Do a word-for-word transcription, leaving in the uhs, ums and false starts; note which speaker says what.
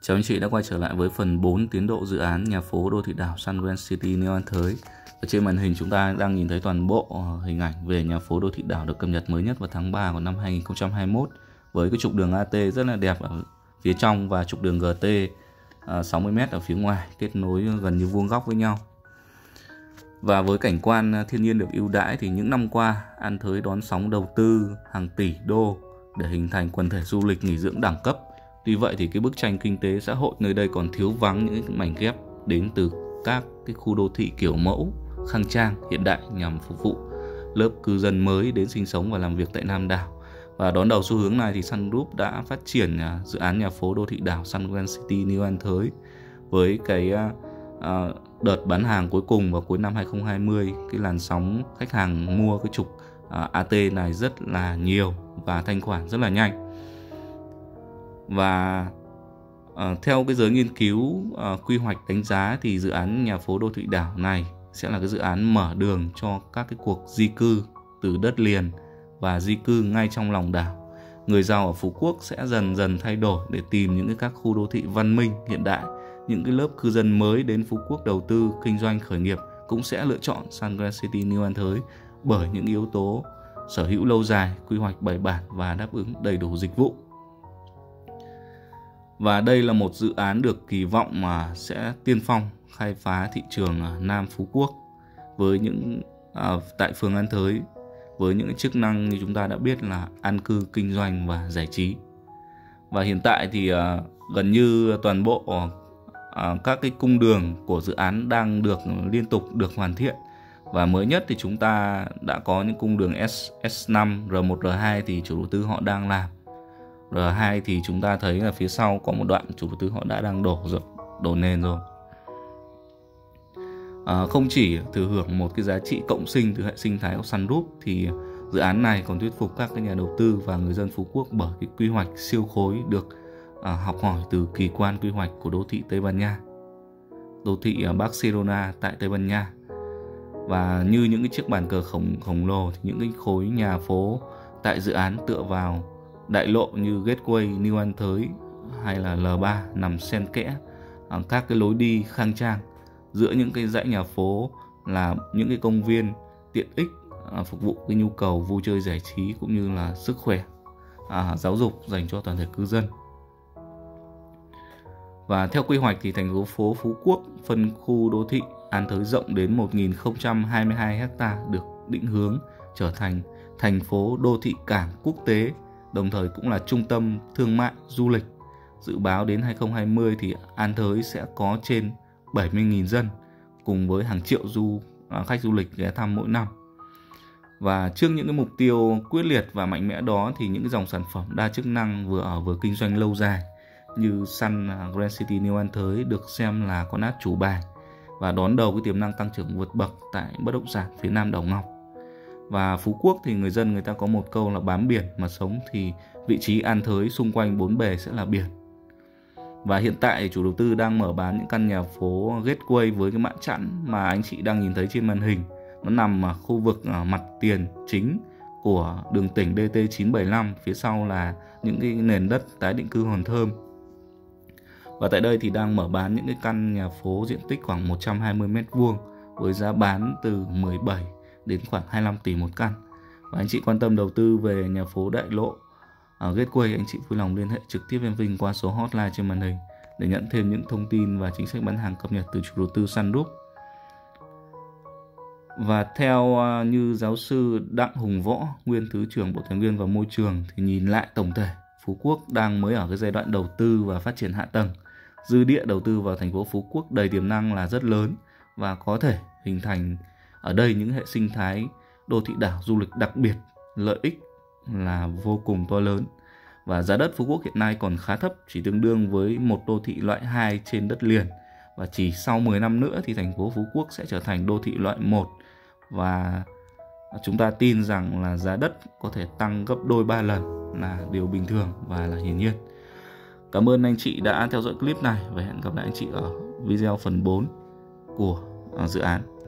Speaker 1: Chào anh chị đã quay trở lại với phần bốn tiến độ dự án nhà phố đô thị đảo Sun Grand City New An Thới. Ở trên màn hình chúng ta đang nhìn thấy toàn bộ hình ảnh về nhà phố đô thị đảo được cập nhật mới nhất vào tháng ba của năm hai nghìn không trăm hai mươi mốt, với cái trục đường a tê rất là đẹp ở phía trong và trục đường giê tê sáu mươi mét ở phía ngoài, kết nối gần như vuông góc với nhau. Và với cảnh quan thiên nhiên được ưu đãi thì những năm qua An Thới đón sóng đầu tư hàng tỷ đô để hình thành quần thể du lịch nghỉ dưỡng đẳng cấp. Tuy vậy thì cái bức tranh kinh tế xã hội nơi đây còn thiếu vắng những cái mảnh ghép đến từ các cái khu đô thị kiểu mẫu, khang trang, hiện đại nhằm phục vụ lớp cư dân mới đến sinh sống và làm việc tại Nam đảo. Và đón đầu xu hướng này thì Sun Group đã phát triển dự án nhà phố đô thị đảo Sun Grand City New An Thới với cái uh, đợt bán hàng cuối cùng vào cuối năm hai nghìn không trăm hai mươi. Cái làn sóng khách hàng mua cái trục uh, a tê này rất là nhiều và thanh khoản rất là nhanh. Và uh, theo cái giới nghiên cứu uh, quy hoạch đánh giá thì dự án nhà phố đô thị đảo này sẽ là cái dự án mở đường cho các cái cuộc di cư từ đất liền và di cư ngay trong lòng đảo. Người giàu ở Phú Quốc sẽ dần dần thay đổi để tìm những cái các khu đô thị văn minh hiện đại. Những cái lớp cư dân mới đến Phú Quốc đầu tư kinh doanh khởi nghiệp cũng sẽ lựa chọn Sun Grand City New An Thới bởi những yếu tố sở hữu lâu dài, quy hoạch bài bản và đáp ứng đầy đủ dịch vụ. Và đây là một dự án được kỳ vọng mà sẽ tiên phong khai phá thị trường Nam Phú Quốc với những à, tại phường An Thới với những chức năng như chúng ta đã biết là an cư, kinh doanh và giải trí. Và hiện tại thì à, gần như toàn bộ à, các cái cung đường của dự án đang được liên tục được hoàn thiện. Và mới nhất thì chúng ta đã có những cung đường S năm, R một, R hai thì chủ đầu tư họ đang làm. R hai thì chúng ta thấy là phía sau có một đoạn chủ đầu tư họ đã đang đổ rồi, đổ nền rồi. À, không chỉ thừa hưởng một cái giá trị cộng sinh từ hệ sinh thái của Sun Group thì dự án này còn thuyết phục các cái nhà đầu tư và người dân Phú Quốc bởi cái quy hoạch siêu khối được à, học hỏi từ kỳ quan quy hoạch của đô thị Tây Ban Nha, đô thị Barcelona tại Tây Ban Nha. Và như những cái chiếc bàn cờ khổng khổng lồ thì những cái khối nhà phố tại dự án tựa vào đại lộ như Gateway New An Thới hay là L ba nằm xen kẽ các cái lối đi khang trang giữa những cái dãy nhà phố là những cái công viên tiện ích phục vụ cái nhu cầu vui chơi giải trí cũng như là sức khỏe, à, giáo dục dành cho toàn thể cư dân. Và theo quy hoạch thì thành phố Phú Quốc phân khu đô thị An Thới rộng đến một nghìn không trăm hai mươi hai ha được định hướng trở thành thành phố đô thị cảng quốc tế, đồng thời cũng là trung tâm thương mại du lịch. Dự báo đến hai nghìn không trăm hai mươi thì An Thới sẽ có trên bảy mươi nghìn dân cùng với hàng triệu du khách du lịch ghé thăm mỗi năm. Và trước những cái mục tiêu quyết liệt và mạnh mẽ đó thì những cái dòng sản phẩm đa chức năng vừa ở vừa kinh doanh lâu dài như Sun Grand City New An Thới được xem là con át chủ bài và đón đầu cái tiềm năng tăng trưởng vượt bậc tại bất động sản phía Nam đảo Ngọc. Và Phú Quốc thì người dân người ta có một câu là bám biển mà sống, thì vị trí An Thới xung quanh bốn bề sẽ là biển. Và hiện tại chủ đầu tư đang mở bán những căn nhà phố Gateway với cái mạn chắn mà anh chị đang nhìn thấy trên màn hình. Nó nằm ở khu vực mặt tiền chính của đường tỉnh D T chín bảy lăm, phía sau là những cái nền đất tái định cư Hòn Thơm. Và tại đây thì đang mở bán những cái căn nhà phố diện tích khoảng một trăm hai mươi mét vuông với giá bán từ mười bảy đến khoảng hai mươi lăm tỷ một căn. Và anh chị quan tâm đầu tư về nhà phố đại lộ ở Gateway, anh chị vui lòng liên hệ trực tiếp với Vinh qua số hotline trên màn hình để nhận thêm những thông tin và chính sách bán hàng cập nhật từ chủ đầu tư Sun Group. Và theo như giáo sư Đặng Hùng Võ, nguyên Thứ trưởng Bộ Tài nguyên và Môi trường, thì nhìn lại tổng thể Phú Quốc đang mới ở cái giai đoạn đầu tư và phát triển hạ tầng. Dư địa đầu tư vào thành phố Phú Quốc đầy tiềm năng là rất lớn và có thể hình thành ở đây những hệ sinh thái đô thị đảo du lịch đặc biệt, lợi ích là vô cùng to lớn. Và giá đất Phú Quốc hiện nay còn khá thấp, chỉ tương đương với một đô thị loại hai trên đất liền. Và chỉ sau mười năm nữa thì thành phố Phú Quốc sẽ trở thành đô thị loại một. Và chúng ta tin rằng là giá đất có thể tăng gấp đôi ba lần là điều bình thường và là hiển nhiên. Cảm ơn anh chị đã theo dõi clip này và hẹn gặp lại anh chị ở video phần bốn của dự án.